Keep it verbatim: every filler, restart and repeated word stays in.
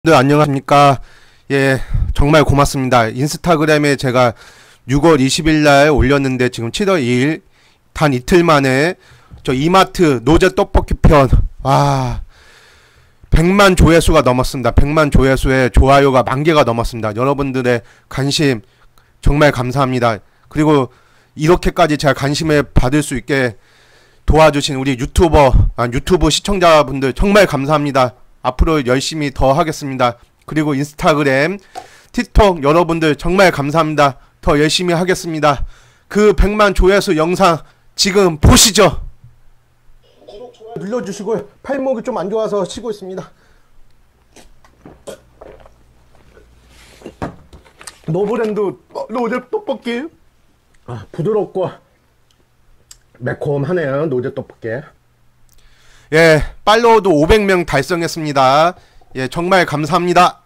네, 안녕하십니까. 예, 정말 고맙습니다. 인스타그램에 제가 유월 이십일 날 올렸는데 지금 칠월 이일 단 이틀 만에 저 이마트 노제 떡볶이 편, 와, 백만 조회수가 넘었습니다. 백만 조회수에 좋아요가 만 개가 넘었습니다. 여러분들의 관심 정말 감사합니다. 그리고 이렇게까지 제가 관심을 받을 수 있게 도와주신 우리 유튜버, 아, 유튜브 시청자분들 정말 감사합니다. 앞으로 열심히 더 하겠습니다. 그리고 인스타그램, 틱톡 여러분들 정말 감사합니다. 더 열심히 하겠습니다. 그 백만 조회수 영상 지금 보시죠. 구독, 좋아요 눌러주시고요. 팔목이 좀 안 좋아서 쉬고 있습니다. 노브랜드 노제 떡볶이, 아, 부드럽고 매콤하네요. 노제 떡볶이. 예, 팔로워도 오백 명 달성했습니다. 예, 정말 감사합니다.